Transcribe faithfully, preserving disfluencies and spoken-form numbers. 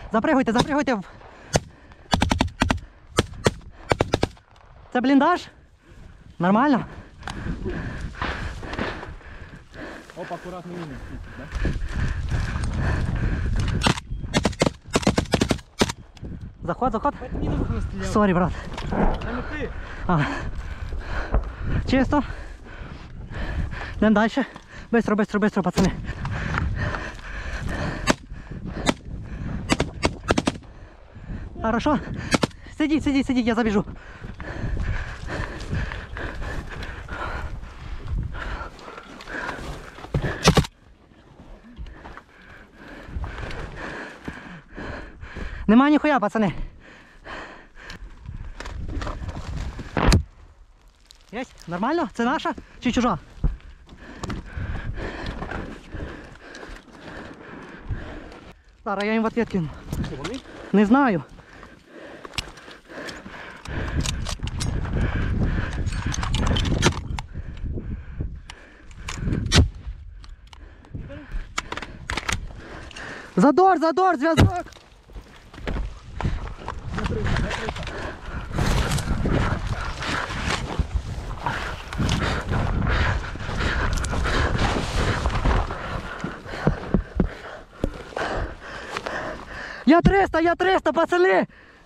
Запригуйте, запригуйте. в- Це бліндаж? Нормально? Оп, акуратно мінус. Заход, заход. Мені не вухо стріляв. Сорі, брат. Це не ти. А. Чисто. Йдемо далі. Бистро, бистро, бистро, пацани. Хорошо. Сидіть, сидіть, сидіть, я забіжу. Нема ніхуя, пацани. Єсть? Нормально? Це наша чи чужа? Зараз я їм в ответ кину. Що, вони? Не знаю. Задор, задор, зв'язок! Я триста, я триста, пацани!